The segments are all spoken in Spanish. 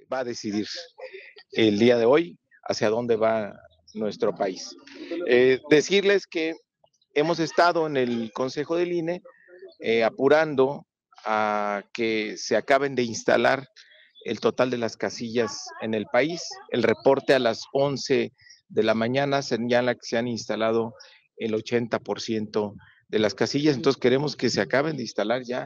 va a decidir el día de hoy hacia dónde va nuestro país. Decirles que hemos estado en el Consejo del INE apurando a que se acaben de instalar el total de las casillas en el país. El reporte a las 11 de la mañana señala que se han instalado el 80% de las casillas, entonces queremos que se acaben de instalar ya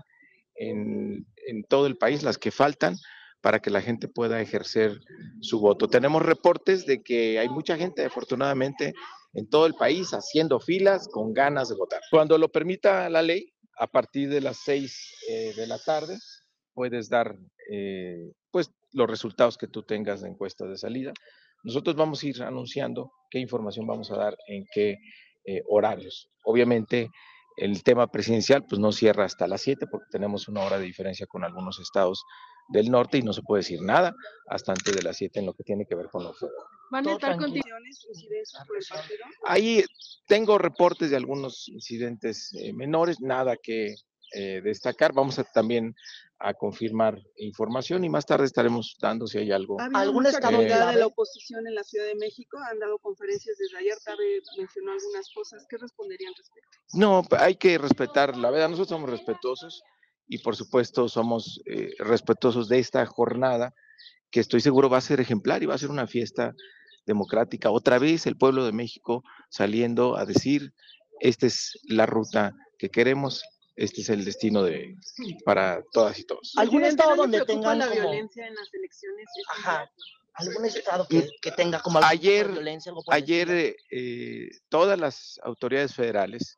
en todo el país, las que faltan, para que la gente pueda ejercer su voto. Tenemos reportes de que hay mucha gente, afortunadamente, en todo el país haciendo filas con ganas de votar. Cuando lo permita la ley, a partir de las 6 de la tarde, puedes dar pues los resultados que tú tengas de encuesta de salida. Nosotros vamos a ir anunciando qué información vamos a dar en qué horarios. Obviamente, el tema presidencial pues no cierra hasta las 7 porque tenemos una hora de diferencia con algunos estados del norte y no se puede decir nada hasta antes de las 7 en lo que tiene que ver con los fuegos. ¿Van a estar condiciones incidencias por el partido? Ahí tengo reportes de algunos incidentes menores, nada que destacar. Vamos a también a confirmar información y más tarde estaremos dando si hay algo. ¿Ha habido mucha actividad de la oposición en la Ciudad de México? ¿Han dado conferencias desde ayer? Tabe mencionó algunas cosas. ¿Qué responderían respecto? No, hay que respetar la verdad. Nosotros somos respetuosos y por supuesto somos respetuosos de esta jornada que estoy seguro va a ser ejemplar y va a ser una fiesta democrática. Otra vez el pueblo de México saliendo a decir, esta es la ruta que queremos, este es el destino para todas y todos. ¿Algún estado donde tengan la como... violencia en las elecciones? Ajá. ¿Algún estado que tenga como algún tipo de violencia? Ayer todas las autoridades federales,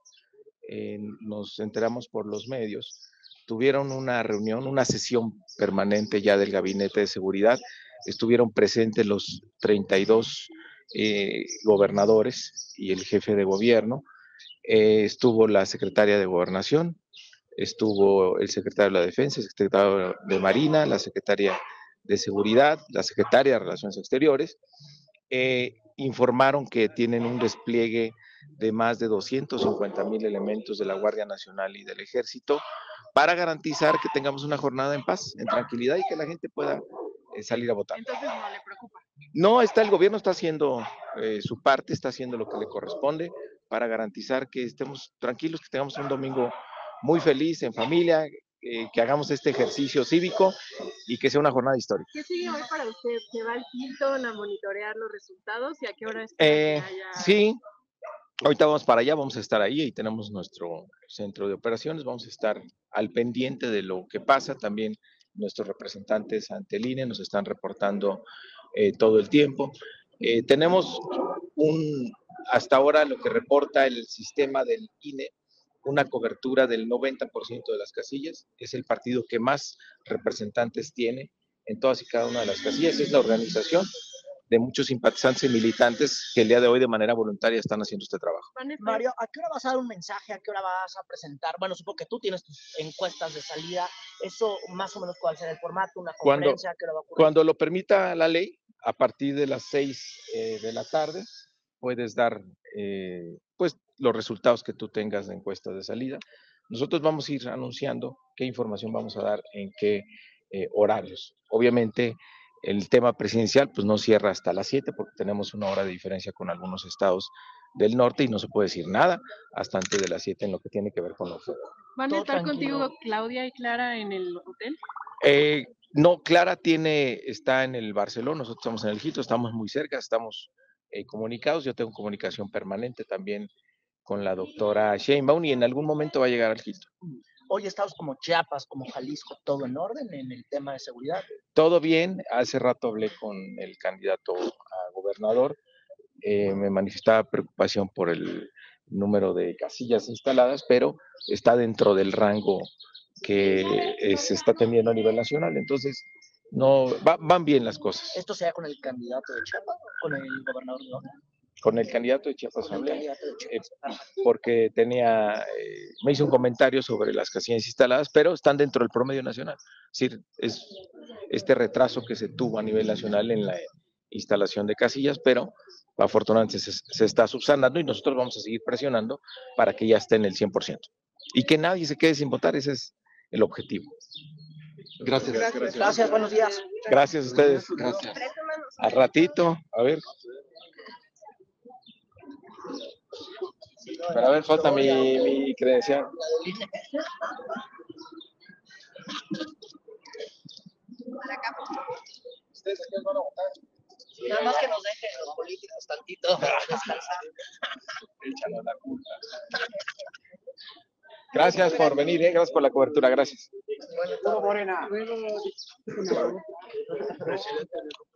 nos enteramos por los medios, tuvieron una reunión, una sesión permanente ya del Gabinete de Seguridad. Estuvieron presentes los 32 gobernadores y el jefe de gobierno. Estuvo la secretaria de Gobernación, estuvo el secretario de la Defensa, el secretario de Marina, la secretaria de Seguridad, la secretaria de Relaciones Exteriores. Informaron que tienen un despliegue de más de 250,000 elementos de la Guardia Nacional y del Ejército para garantizar que tengamos una jornada en paz, en tranquilidad y que la gente pueda salir a votar. Entonces no le preocupa. No, el gobierno está haciendo su parte, está haciendo lo que le corresponde para garantizar que estemos tranquilos, que tengamos un domingo muy feliz en familia, que hagamos este ejercicio cívico y que sea una jornada histórica. ¿Qué sigue hoy para usted? ¿Se va al Hilton a monitorear los resultados y a qué hora es Sí, ahorita vamos para allá, vamos a estar ahí y tenemos nuestro centro de operaciones, vamos a estar al pendiente de lo que pasa. También nuestros representantes ante el INE nos están reportando todo el tiempo. Tenemos hasta ahora lo que reporta el sistema del INE, una cobertura del 90% de las casillas. Es el partido que más representantes tiene en todas y cada una de las casillas. Es la organización de muchos simpatizantes y militantes que el día de hoy de manera voluntaria están haciendo este trabajo. Mario, ¿a qué hora vas a dar un mensaje? ¿A qué hora vas a presentar? Bueno, supongo que tú tienes tus encuestas de salida. ¿Eso más o menos cuál será el formato? ¿Una conferencia? ¿A qué hora va a ocurrir? Cuando lo permita la ley, a partir de las 6 de la tarde, puedes dar pues los resultados que tú tengas de encuestas de salida. Nosotros vamos a ir anunciando qué información vamos a dar en qué horarios. Obviamente, el tema presidencial pues no cierra hasta las 7 porque tenemos una hora de diferencia con algunos estados del norte y no se puede decir nada hasta antes de las 7 en lo que tiene que ver con los fuegos. ¿Van a estar contigo Claudia y Clara en el hotel? No, Clara está en el Barcelona, nosotros estamos en el Hilton, estamos muy cerca, estamos comunicados. Yo tengo comunicación permanente también con la doctora Sheinbaum y en algún momento va a llegar al Hilton. Hoy estados como Chiapas, como Jalisco, ¿todo en orden en el tema de seguridad? Todo bien. Hace rato hablé con el candidato a gobernador. Me manifestaba preocupación por el número de casillas instaladas, pero está dentro del rango que se está teniendo a nivel nacional. Entonces, van bien las cosas. ¿Esto sea con el candidato de Chiapas o con el gobernador de Oaxaca? Con el candidato de Chiapas hablé, porque me hizo un comentario sobre las casillas instaladas, pero están dentro del promedio nacional. Es decir, es este retraso que se tuvo a nivel nacional en la instalación de casillas, pero afortunadamente se está subsanando y nosotros vamos a seguir presionando para que ya esté en el 100%. Y que nadie se quede sin votar, ese es el objetivo. Gracias. Gracias, buenos días. Gracias a ustedes. Gracias. Al ratito, a ver. Pero a ver, falta mi credencial. ¿Ustedes aquí van a votar? Nada más que nos dejen los políticos tantito descansar. Échanos la culpa. Gracias por venir, gracias por la cobertura, gracias. Bueno, Morena.